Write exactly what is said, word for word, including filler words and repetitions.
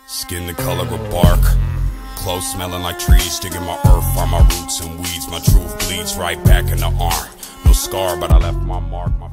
Skin the color of bark, clothes smelling like trees. Digging my earth, find my roots and weeds. My truth bleeds right back in the arm. No scar, but I left my mark.